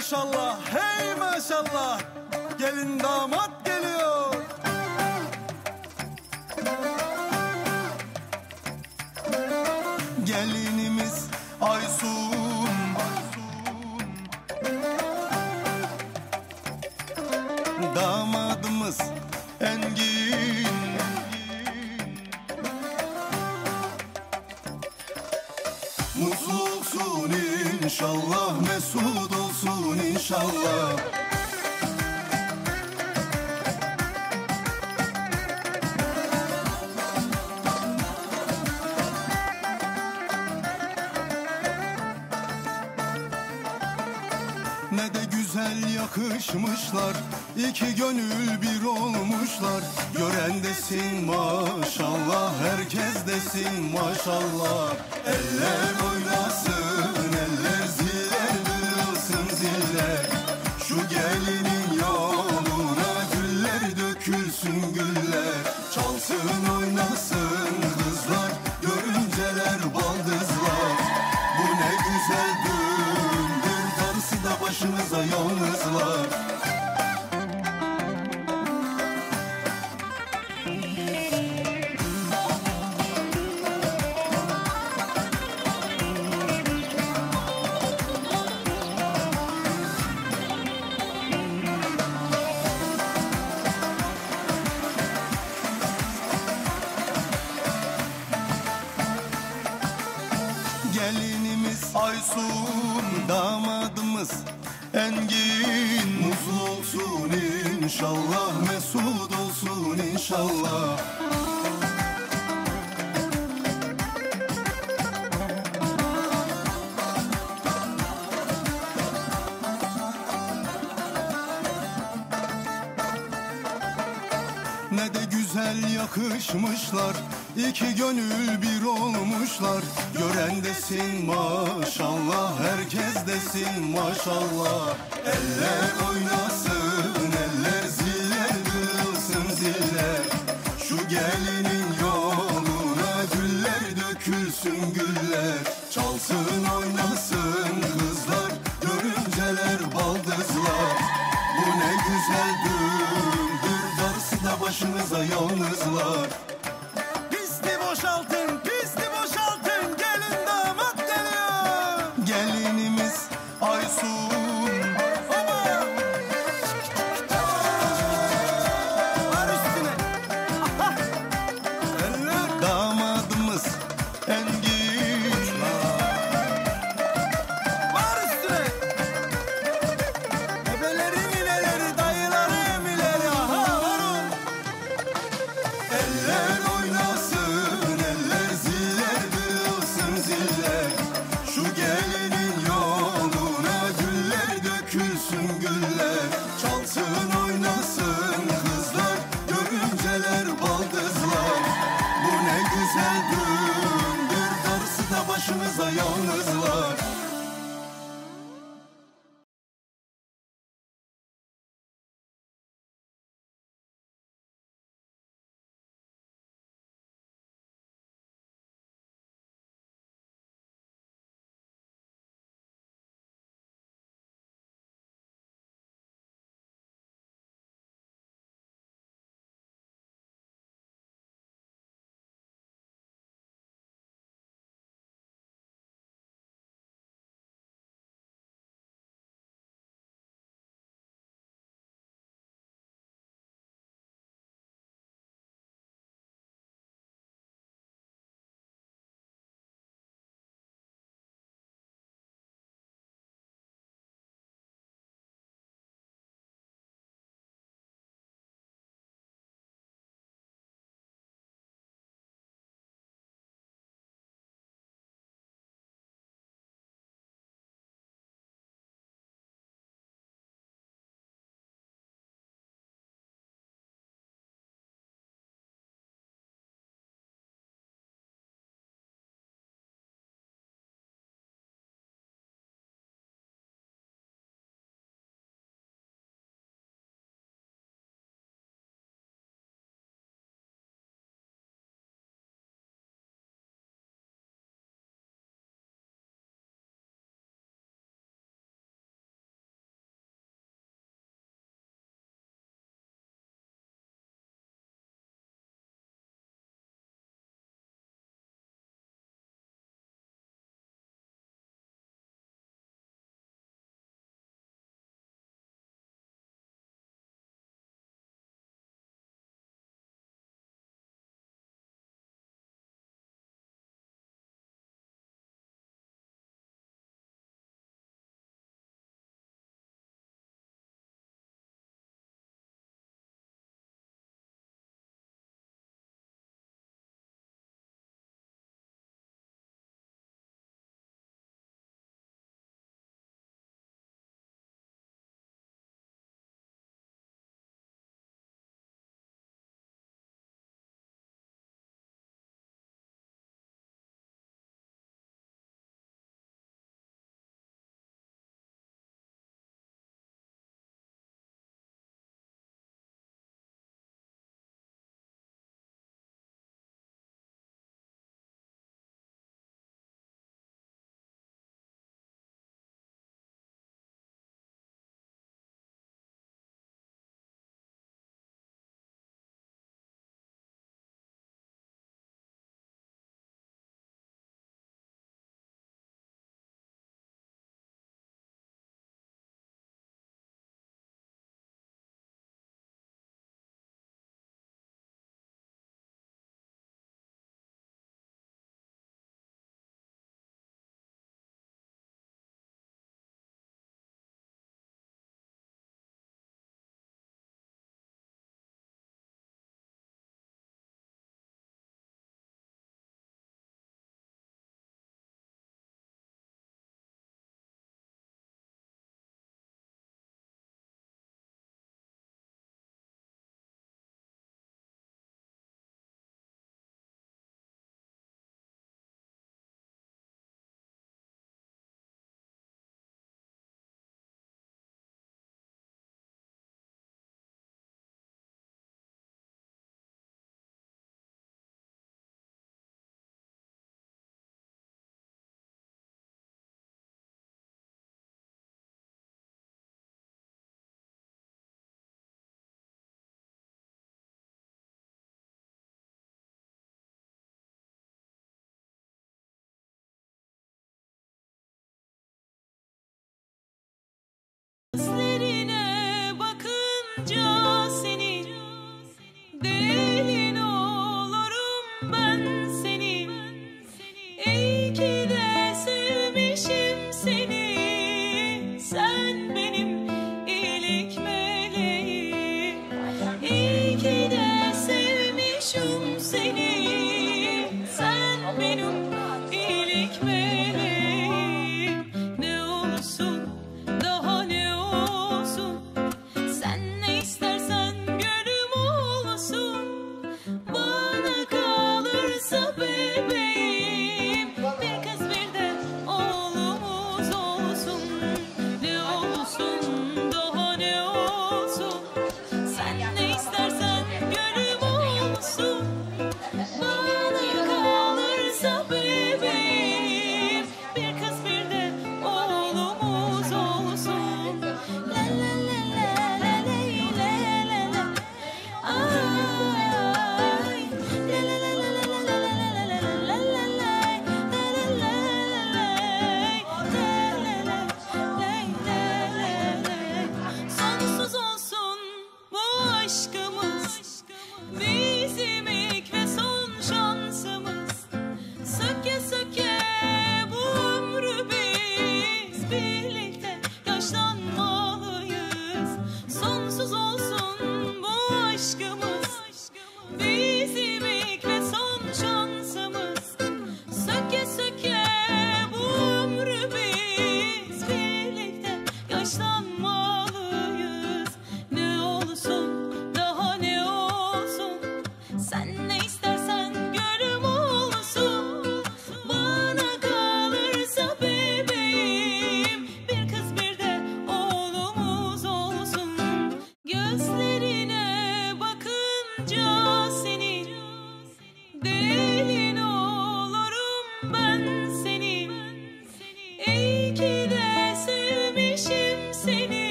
maşallah, hey maşallah. Gelin damat geliyor. Gelinimiz Aysun, damadımız Engin. Mutlu olsun inşallah, mesut olsun inşallah. Ne de güzel yakışmışlar, iki gönül bir olmuşlar. Gören desin maşallah, herkes desin maşallah. Eller oynasın, eller ziller duyulsun ziller. Şu gelinin yoluna güller dökülsün güller. Çalsın oynasın kızlar, görümceler baldızlar. Bu ne güzel düğündür, darısı da başımıza yalnızlar. Gelinimiz Aysun, damadımız Engin. Mutlu olsun inşallah, mesut olsun inşallah. Ne de güzel yakışmışlar, iki gönül bir olmuşlar. Gören desin maşallah, herkes desin maşallah. Eller oynasın, eller ziller duyulsun ziller. Şu gelinin yoluna güller dökülsün güller. Çalsın oynasın kızlar, görümceler baldızlar. Bu ne güzel düğündür, darısı da başımıza yalnızlar. Pisti boşaltın, pisti boşaltın, gelin damat geliyor. Gelinimiz Aysun, baba. Var üstüne. Eller. Damadımız Engin. Var üstüne. Ebeleri nineleri, dayıları emileri, aha var o. Eller oynasın, eller ziller duyulsun ziller. Şu gelinin yoluna güller dökülsün güller. Çalsın oynasın kızlar, görümceler baldızlar. Bu ne güzel düğündür, darısı da başımıza yalnızlar.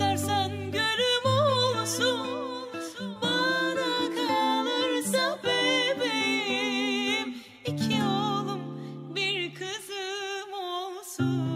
İstersen gülüm olsun, bana kalırsa bebeğim. İki oğlum bir kızım olsun.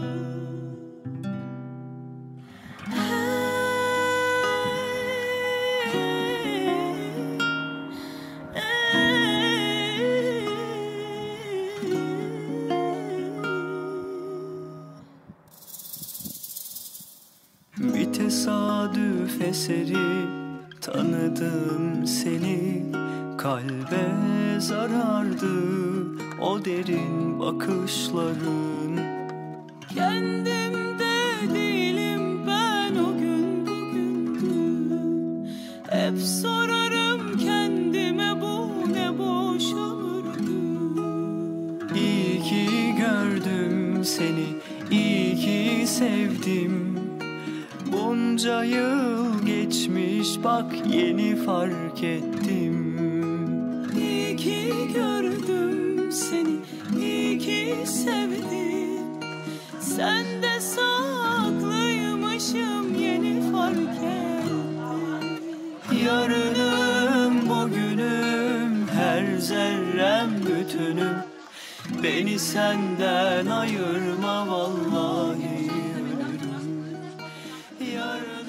Bir tesadüf eseri tanıdım seni. Kalbe zarardı o derin bakışların. Kendimde değilim ben, o gün bugündür. Hep sorarım kendime, bu ne boş ömürdü. İyi ki gördüm seni, iyi ki sevdim. Bunca yıl geçmiş bak yeni fark ettim. İyi ki gördüm seni, iyi ki sevdim. Sen de saklıymışım, yeni fark ettim. Yarınım bugünüm, her zerrem bütünüm. Beni senden ayırma vallahi ölürüm. Yarınım.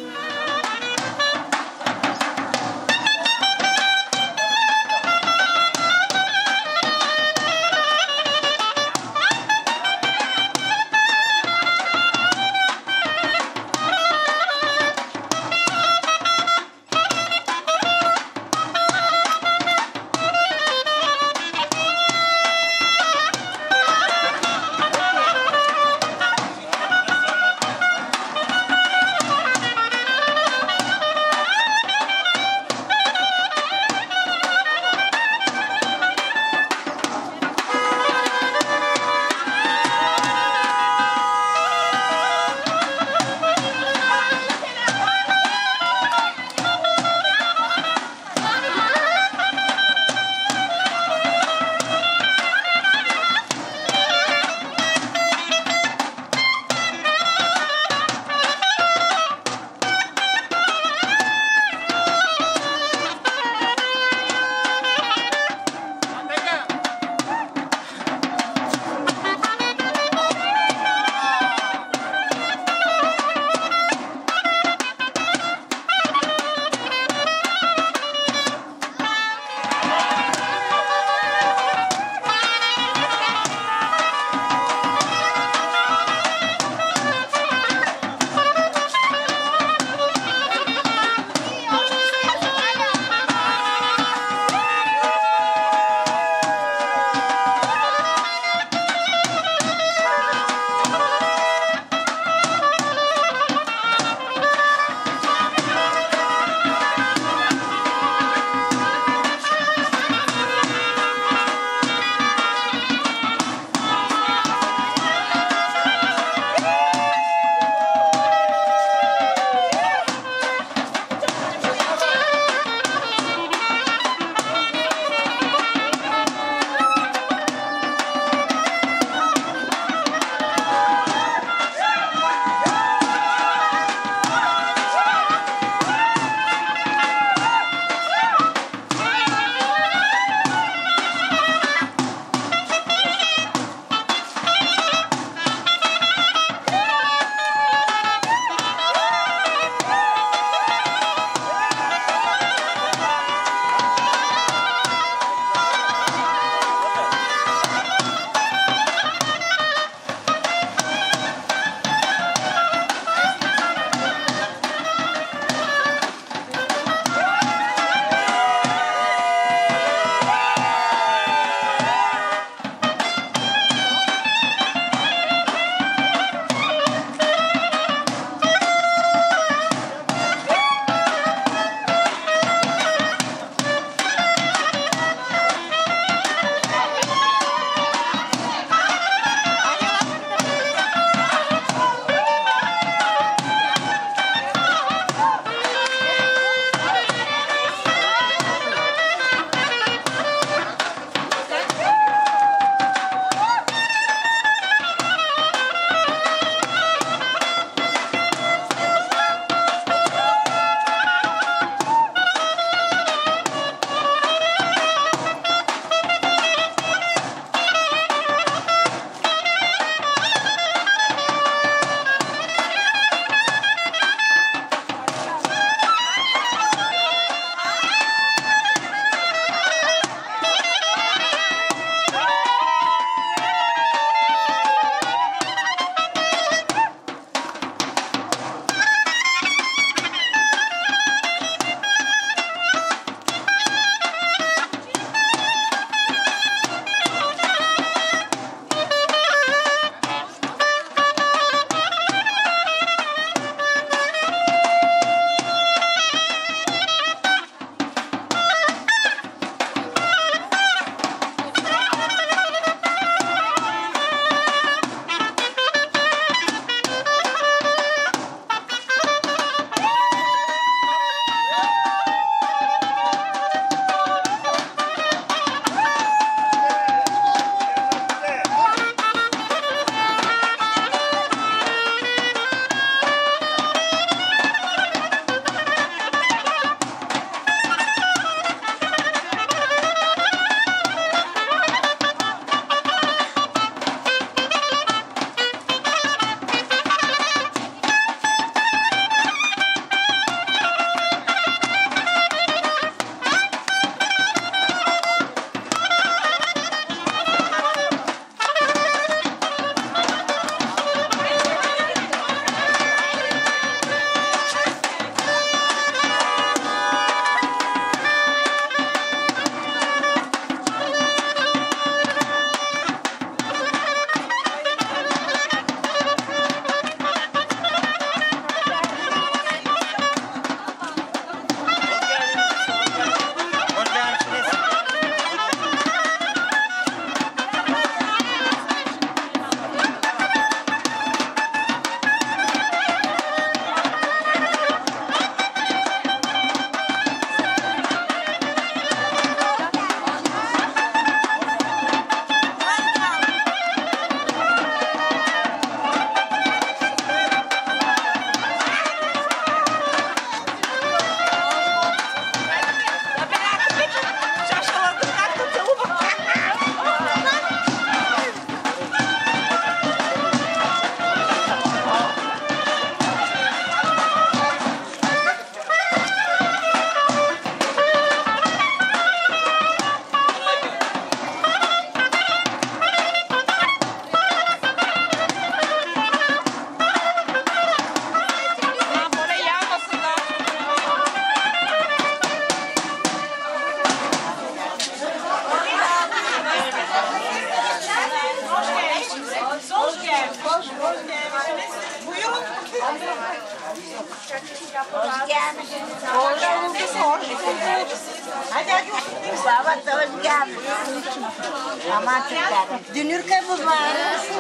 Dünür kabı var.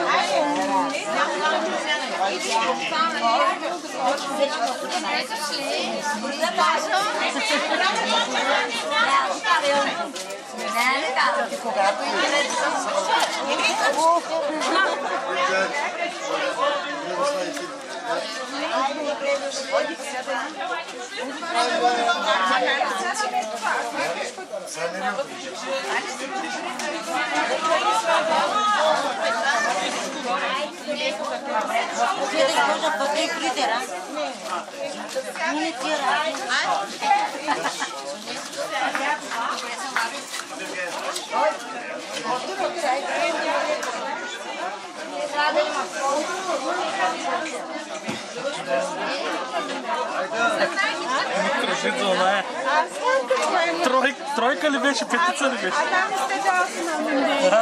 Тройка ли беше, петица ли беше? Адам istedi alsın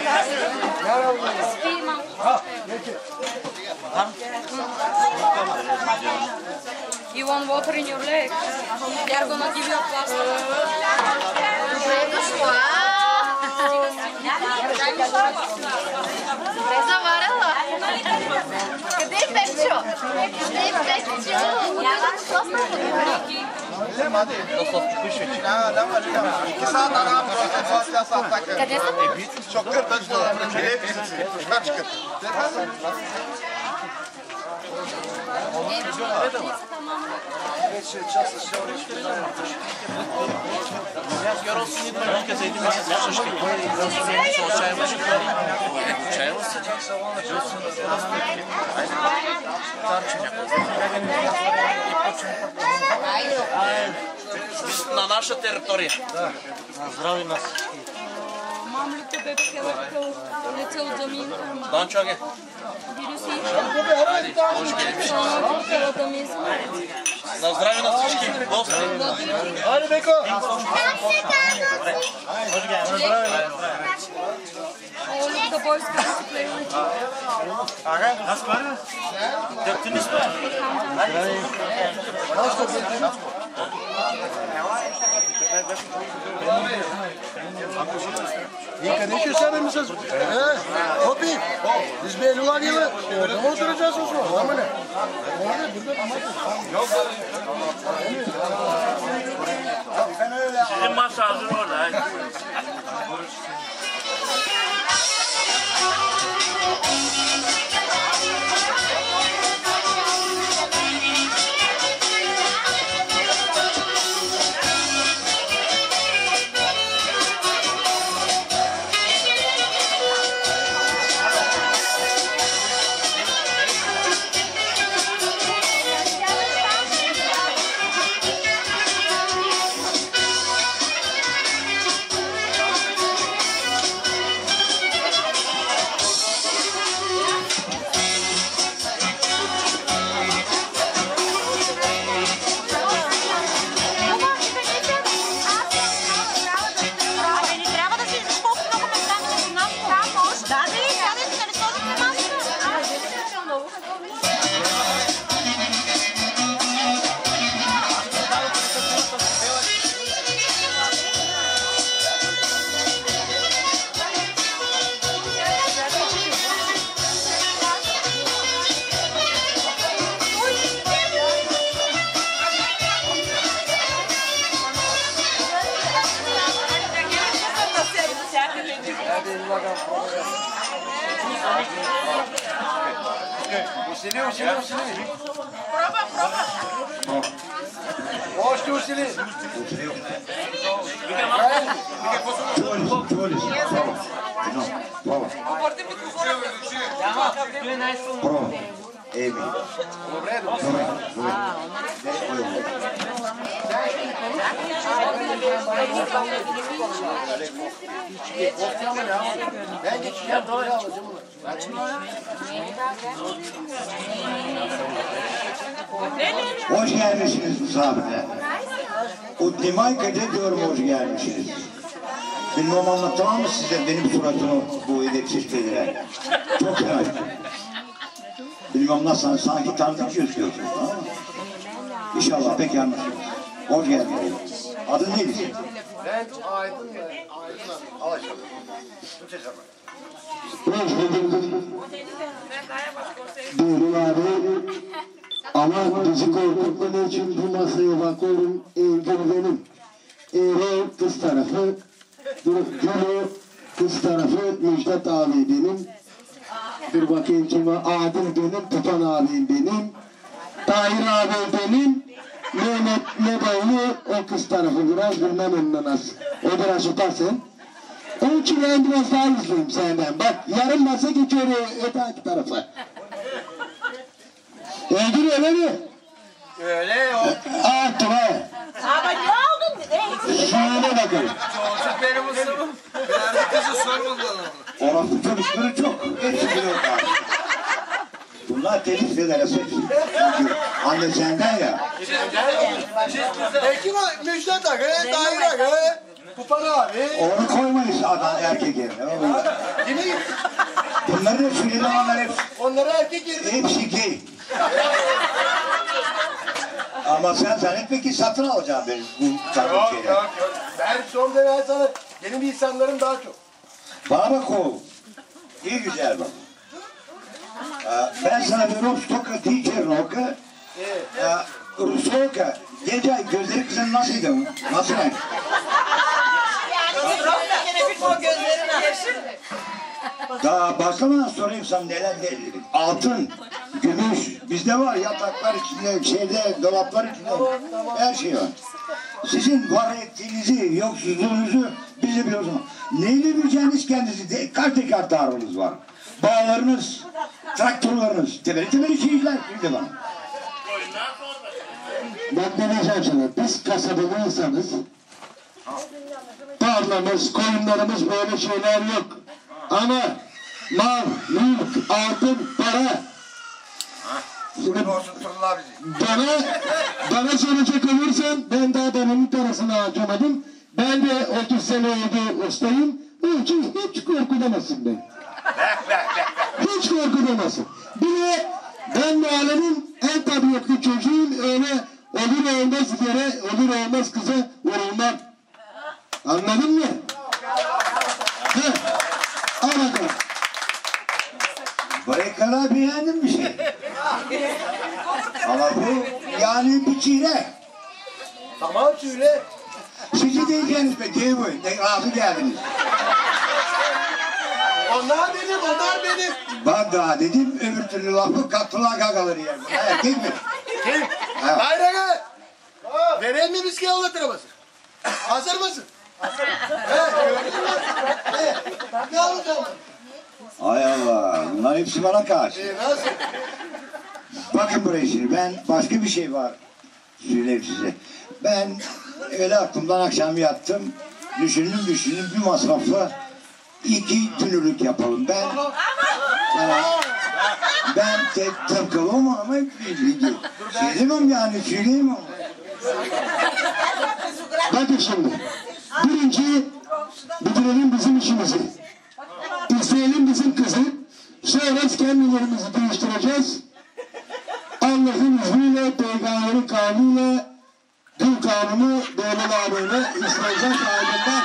You want water in your leg? They are gonna give you a plaster. Essa amarela? Cadê Pepcho? Cadê Pepcho? Cadê essa? Çok kırtaç dolar. Kaç kır? На наша територия. Здрави нас. Мамлюкта бебек е лете от заминка. Дан чаге. Вируси. Целата мисъл. На здраве на всички гости. Hadi Beko. All the boys come to play with you. Аз пара. Дъртини сме. İyi kardeşim sen misin? Hopi. Biz bir Eylül ayıyla orada mı oturacağız o zaman? Ama ne? Orada burada ama yok. Sizin masa hazır orada. Усили. Проба. Още усили. Проба. Еми. Добре. Hoş gelmişsiniz misafirler. O Dimayka'da diyorum hoş gelmişsiniz. Bilmem anlatamam mı size benim suratımı bu edepsiz dediler. Çok fena. Bilmem nasıl sanki tanıdık gözüküyorsunuz. İnşallah pek anlaşılır. Hoş geldin. Adın neydi? Ben Aydın. Al aşağı. Doğru abi. Ama bizi korkutmamak için bu masaya bakıyorum. Evde benim. Eğer kız tarafı, Gülü kız tarafı Müjdat abi benim. Dur bakayım kime? Adil benim, Tupan abim benim. Tahir abi benim. Mehmet Nebaylı o kız tarafı biraz bilmem ondan az. O biraz tutarsın. Onun için ben biraz daha izleyeyim senden. Bak yarım masa geçiyor öteki tarafa. Öldür öyle mi? Öyle o. Attım ha. Ama ne oldun? Şöyle bakalım. Çocuk benim ustamım. Ben kızı sormadım. Orası çocukları çok. Hepsi biliyor abi. Bunlar telif eder çünkü anne senden ya. Peki Müjdat Aga, Tahir Aga, Kupan abi. Onu koymayız adam erkek yerine. Kimi? Bunların hepsi olanlar hepsi. Onlara erkek yerine. Hepsi gay. Ama sen zannetme ki satın alacaksın benim bu takım Yok şeyleri. yok yok. Ben son dönem sana benim insanlarım daha çok. Bana bak o. İyi güzel bak. Ben sana bir Rostock'a teacher rock'a. Rostock'a. Gece gözleri kızın nasıldı? Nasıl renk? Daha başlamadan sorayım sana neler neler. Altın, gümüş, bizde var yataklar içinde, dolaplar içinde, her şey var. Sizin var ettiğinizi, yoksulluğunuzu biz de biliyoruz ama neyle bileceğiniz kendinizi de kaç teker tarlanız var. Bağlarınız, traktörleriniz, temeli şeyler şimdi bana. Ben ne diyeceğim sana? Biz kasabalı insanız. Tarlamız, koyunlarımız böyle şeyler yok. Ama mal, mülk, altın, para. Şimdi bana soracak olursan ben daha benim parasını harcamadım. Ben de 30 sene oldu ustayım. Onun için hiç korkulamazsın ben. Hiç korkulamazsın. Bir de ben mahallenin en tabiatlı çocuğum, öyle olur olmaz yere, olur olmaz kıza vurulmam. Anladın mı? Heh. Al bakalım. Breaker'lar beğendim bir şey. Ama bu yani bir çile. Tamam söyle. Sizi diyeceğiniz be değil bu. Razı geldiniz. Onlar benim. Ben daha dedim öbür türlü lafı kattılar gagaları yer. Erkek mi? Kim? Evet. Hayır Aga. Vereyim mi viski anlatırması? Hazır mısın? Hazırım. Ne alacağım? Hay Allah. Bunlar hepsi bana karşı. Nasıl? Bakın buraya şimdi. Ben başka bir şey var. Söyleyeyim size. Ben öyle aklımdan akşam yattım. Düşündüm bir masrafla 2 dünürlük yapalım. Ben tek takılım ama şey demem yani söyleyeyim ama. Bakın şimdi. Birinci bitirelim bizim işimizi. İsteyelim bizim kızı. Sonra kendilerimizi değiştireceğiz. Allah'ın izniyle, peygamberin kanunuyla, din kanunu doğrularını isteyeceğiz aydınlar.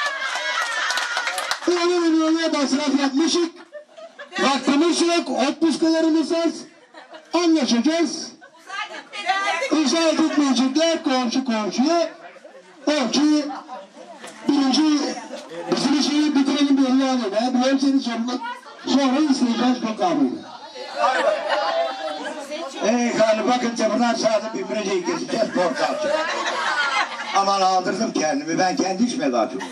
Öyle masraf yapmışık. Vaktimiz yok, otmuskalarımız az. Anlaşacağız. Uzak gitmeyecekler komşu komşuya. O ki birinci bizim işi bitirelim bir yani. Ben biliyorum senin sorunu. Sonra isteyeceğiz bu kanunu. Galiba bakın buradan sağda bir büreceyi keseceğiz portakal. Aman aldırdım kendimi. Ben kendi içime daha çok.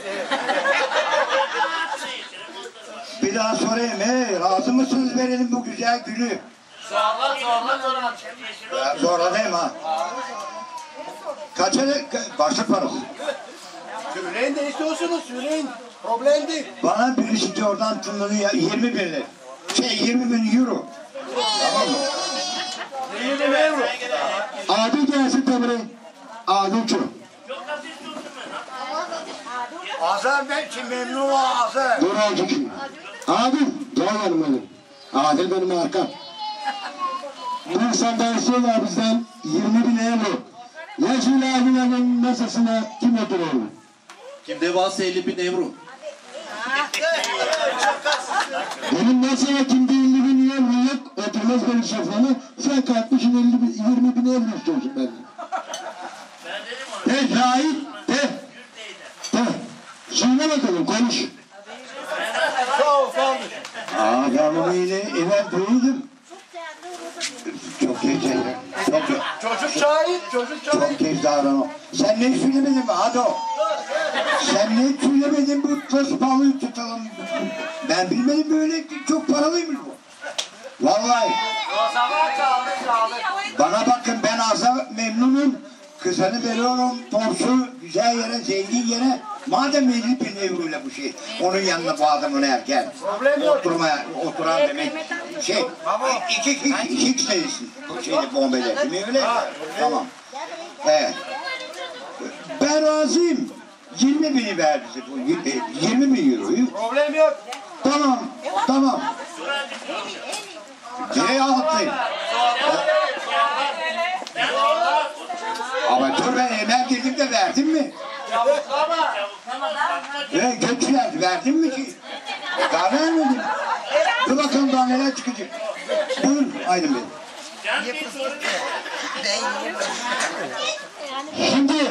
Bir daha sorayım. Razı mısınız verelim bu güzel gülü? Zorla. Zorla değil mi ha? Kaça başlık parası? Söyleyin de istiyorsunuz söyleyin. Problem değil. Bana birisi oradan tınladı ya 20 bin lira. 20 bin euro. Tamam mı? 20 euro. Adil gelsin tabi. Adil çok. Azar ben ki memnun ol Azar. Dur olacak şimdi. Adil. Gel yanıma benim. Adil benim arkam. Bu insandan istiyorlar bizden 20 bin euro. masasına kim oturur? Kimde varsa 50.000 euro. Benim masaya kimde 50.000 euro yok, oturmaz benim soframa. Sen kalkmışsın 20.000 euro istiyorsun benden. De Cahit, de. Söyle bakalım, konuş. Ben bunu yine evvel duydum. Çok geç. Çocuk şahit. Çok geç davranma. Sen ne söylemedin mi Ado? Sen ne söylemedin bu kız balığı tutalım. Ben bilmedim böyle çok paralıymış bu. Vallahi. Bana bakın ben aza memnunum. Kızını veriyorum, torsu, güzel yere, zengin yere. Madem 50.000 euro ile bu şey, onun yanına bu adamın erken. Oturan demek şey, iki kişisin. Bu şeyde bombede, değil mi öyle? Tamam. Evet. Ben razıyım. 20.000'i ver bize bu, 20.000 euroyu. Problem yok. Tamam. Nereye atlayayım? Ama dur ben hemen dedim de verdim mi? Götüler verdim mi ki? Daha vermedim. Dur bakalım daha neler çıkacak. Buyurun Aydın Bey. Şimdi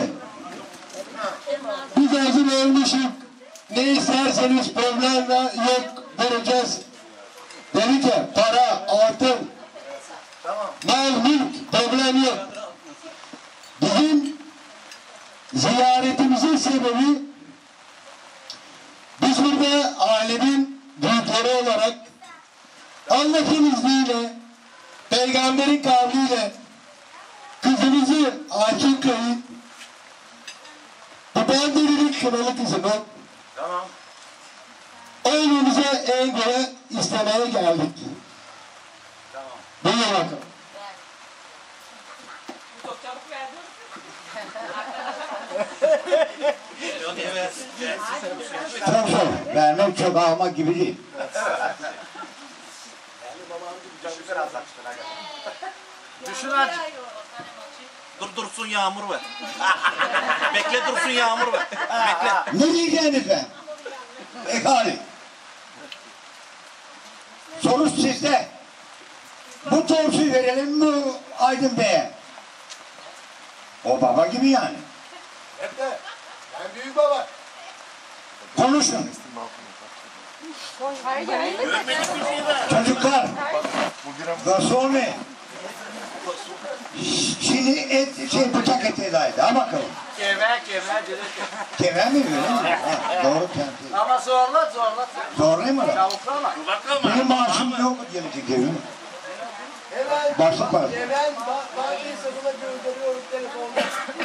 biz hazır olmuşuz. Ne isterseniz problem yok vereceğiz. Dedi ki para, altın, mal, mülk problem yok. Bizim ziyaretimizin sebebi biz burada alemin büyükleri olarak Allah'ın izniyle, peygamberin kavliyle kızımızı Akın Kayın bu Bandeli'nin kralı kızını oğlumuza Engel'e istemeye geldik. Buyurun bakalım. Çok zor. Vermek çok almak gibi değil. Düşün artık. Dursun Yağmur be. Bekle dursun Yağmur be. Bekle. Ne diyeceğiniz ben? Ekali. Soru sizde. Bu torsuyu verelim mi Aydın Bey'e? O baba gibi yani. Hep de. Ben büyük baba. Konuşun. Çocuklar. Garson ne? Şimdi bıçak eti edaydı. Ha bakalım. Keve mi öyle mi? Doğru kendi. Ama zorla. Zorlayayım mı? Çavuklama. Benim maaşım yok gelecek evim. Başlık parası. Ben bankaysa buna gönderiyorum telefonda.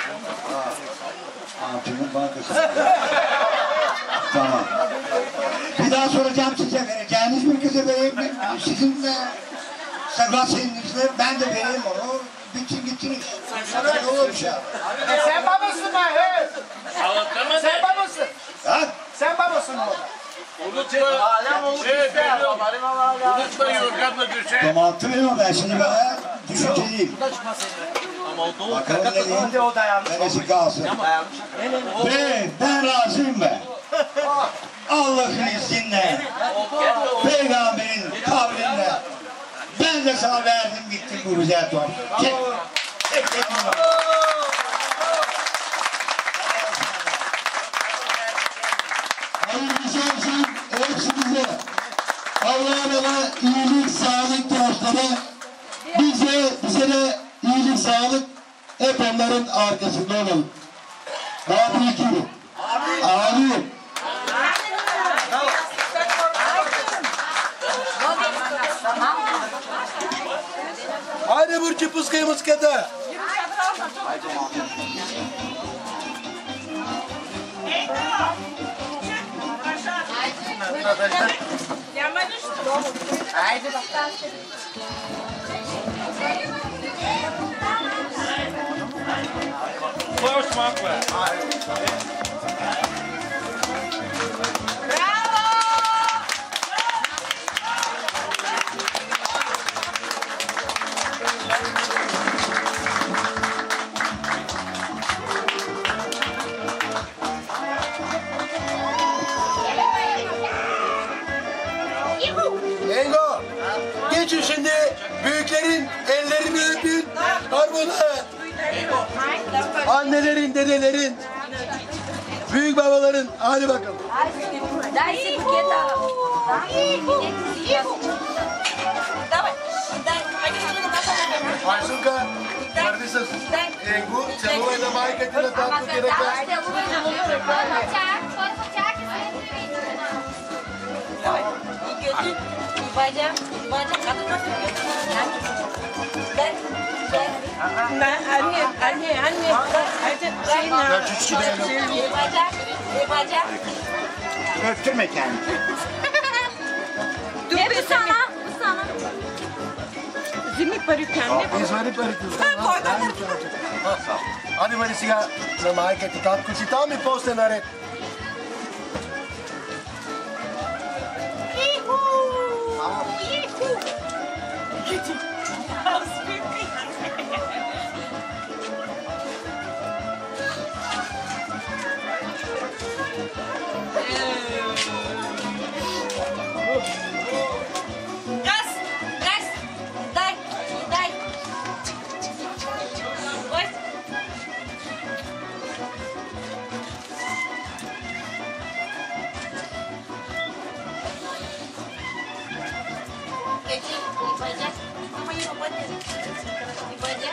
Altının bankası. Tamam. Bir daha soracağım size, vereceğiniz bir kızı vereyim mi? Sizin de sevdasinizle ben de vereyim onu. Bitsin gitsin iş. Ne olur bir şey. Sen babasın lan he. Sen babasın. Ha? Sen babasın orada. Alem olur ister. Unutma yorganla düşer. Domalttı beni o ben şimdi böyle düşünceliyim. Bakalım ne diyeyim. Neresi kalsın. Ben razıyım be. Allah'ın izniyle, peygamberin kavliyle ben de sana verdim gittim bu güzel torun. Çek. Hayırlısı olsun hepsinize. Allah'a bana iyilik, sağlık dostları. Bize de iyilik, sağlık. Hep onların arkasında olalım. Rabbim gibi. Amin. Haydi Burcu Pıskayı Mıskada. Haydi bakalım. Boş makle. bunu. Annelerin, dedelerin, büyük babaların. Hadi bakalım. Дай си букета. Давай, дай. Aysunka, твърди с Енгу, целувай на майка ти на татко ти ръка. Anne. Öptürme kendini. Dur be sana. Bu sana. Зими парите, не Извади парите. Ади бъди сега на майка ти, татко си там и после наред. Газ, газ, дай, дай. Ой. Иди, и пойдя. Мои работы. И пойдя.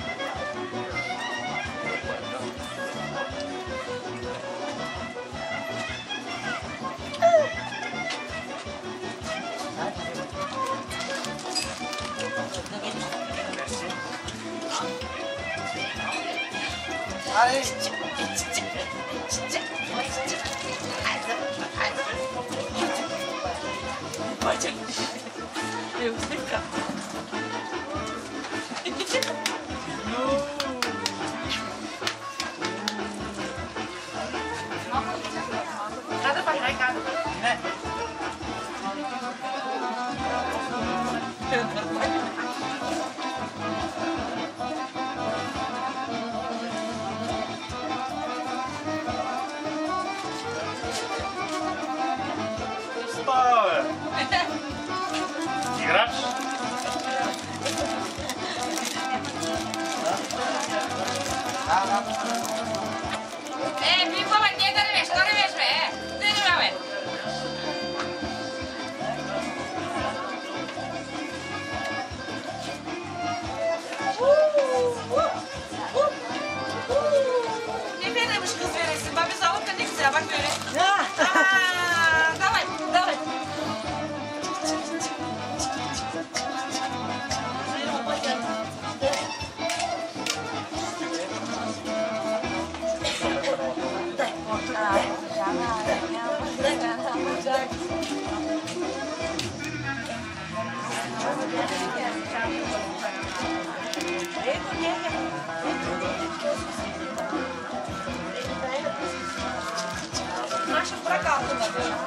Играч? Büyük baba niye dönüyorsun be? Dönüyor be. Ne verilmiş kız veresin? Bak biz alıp da ne güzel bak böyle. Давай, давай. Наша прокатка.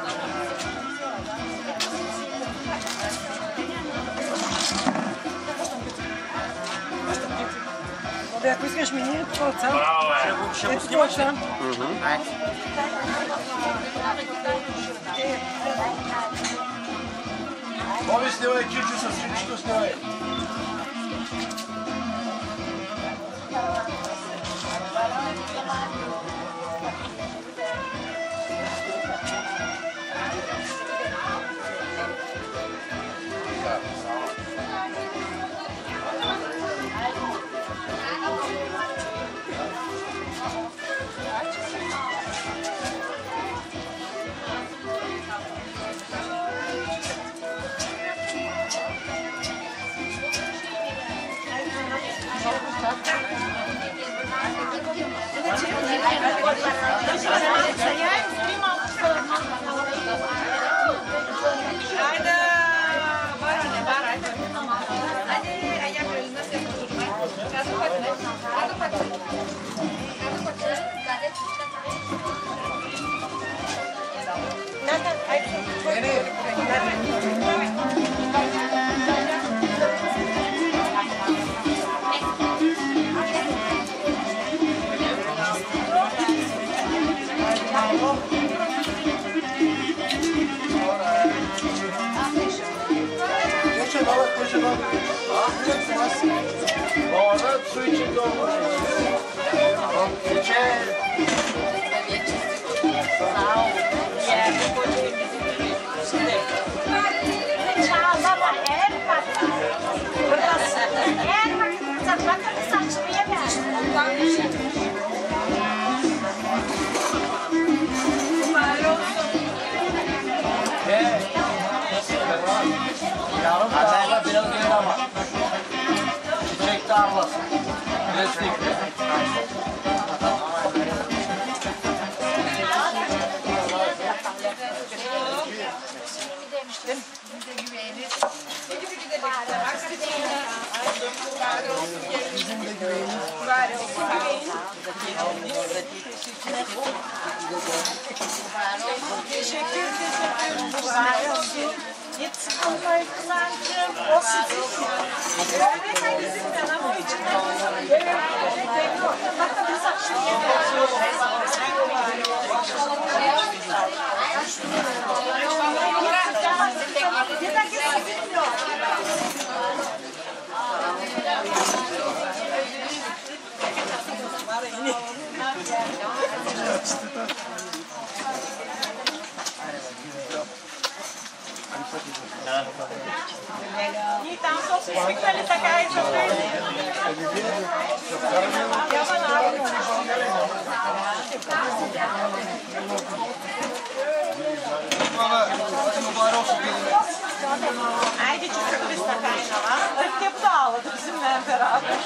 Ако искаш мини, това цяло. Браво, Ще го снимаш там. Боби, снимай Кичо с всичко, снимай. su için dolmuş. İçer. Çağlama her vakit. Her vakit bakın saçmaya ver. Yarım saate biraz değil ama. Çiçek de almasın. Destekle. Bizim de güveyimiz. Teşekkür ederim. Yetsin olmayı kızancım. O sizin. Öğretmen bizimden ama o içinden. Bakın bir saçmaya Então, só se explica ele tá caindo Ai, de tudo isso tá caindo lá. Tem tempo da aula, do cinema, beraber.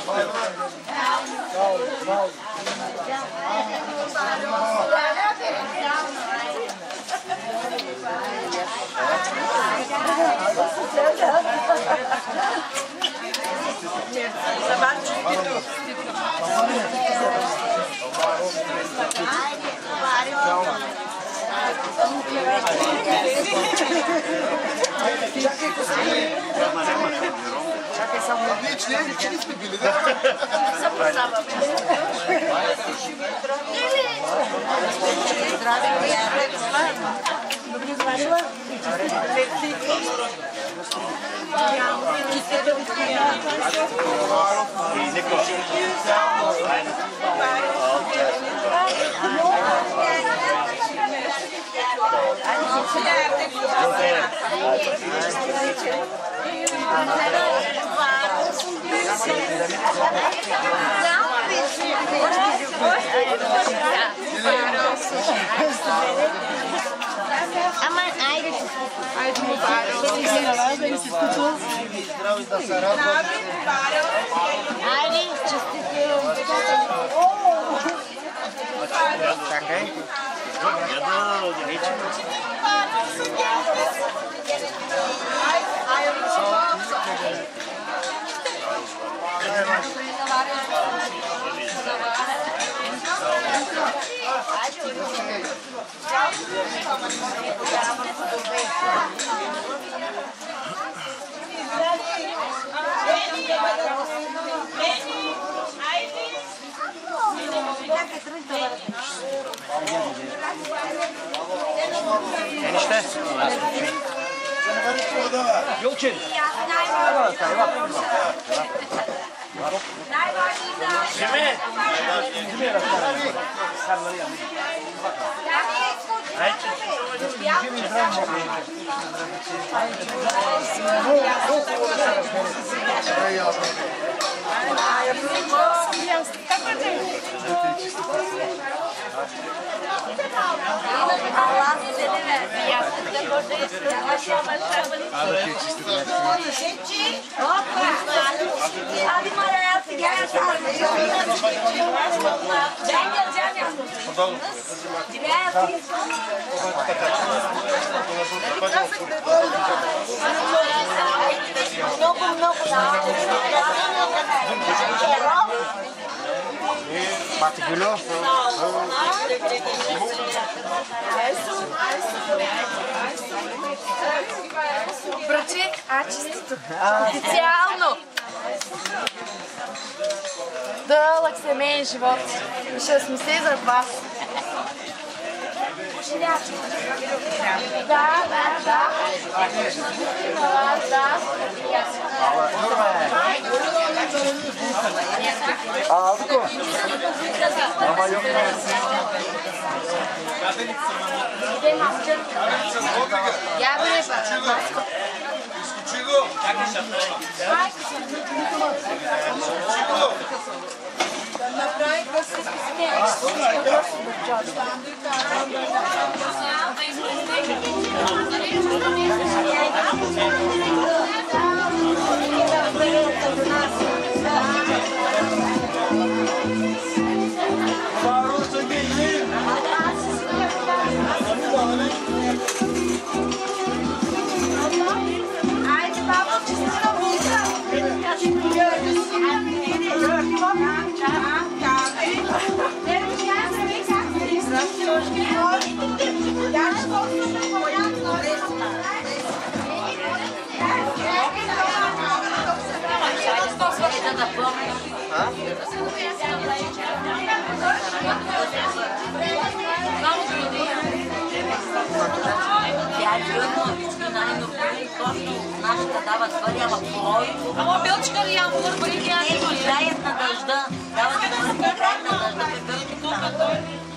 Ama ayrı. Enişte. Yol çevir. Kimi? Allah seni versin. Yastıkta buradayız. Hadi Marayası gel sarmış. Ben geleceğim. Gel. Mati gülü. Прочи, чистото. Официално. Дълъг семейен живот. Ще сме се за вас. Да. Aldık o. Ama yok Я бы не пошла. Направи къси Айде, баба, чистина музика. Ама белчка ли ям, върбари ги ям? Играят на дъжда. Дават да играят на дъжда.